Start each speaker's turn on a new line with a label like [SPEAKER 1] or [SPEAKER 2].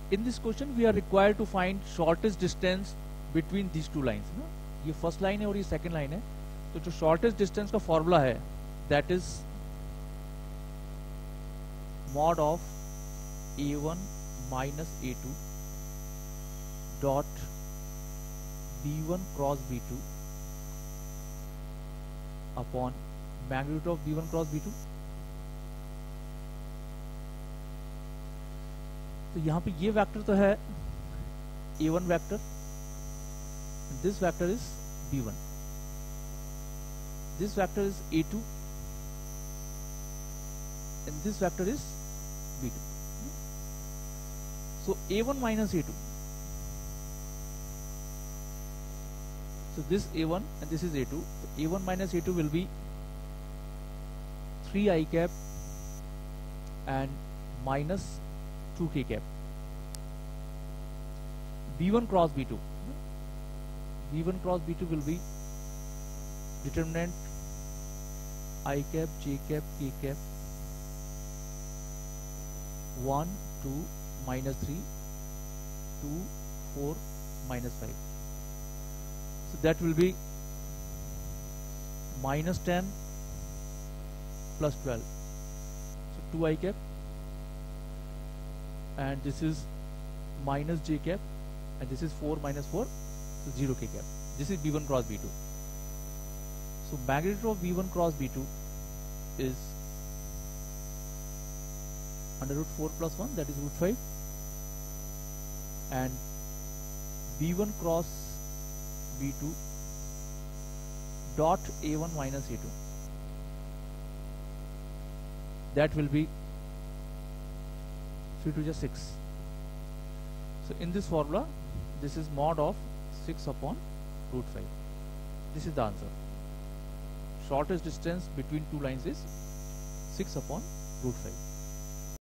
[SPEAKER 1] in this question we are required to find shortest distance between these two lines ना, ये first line है और ये second line है, तो जो शॉर्टेस्ट डिस्टेंस का फॉर्मूला है that is mod of a1 minus a2 dot b1 cross b2 upon magnitude of b1 cross b2। तो यहाँ पे ये वेक्टर तो है a1 vector, this vector is b1, this vector is a2 and this vector is b2. So a1 minus a2, so this a1 and this is a2, so a1 minus a2 will be 3 I cap and minus 2 k cap, b1 cross b2, b1 cross b2 will be determinant I cap, j cap, k cap, 1 2 minus 3 2 4 minus 5, so that will be minus 10 plus 12, so 2 I cap, and this is minus j cap, and this is 4 minus 4, so 0 k cap. This is b1 cross b2. So magnitude of b1 cross b2 is under root 4 plus 1, that is root 5, and b1 cross b2 dot a1 minus a2, that will be 3 to just 6. So in this formula this is mod of 6 upon root 5. This is the answer. Shortest distance between two lines is 6 upon root 5.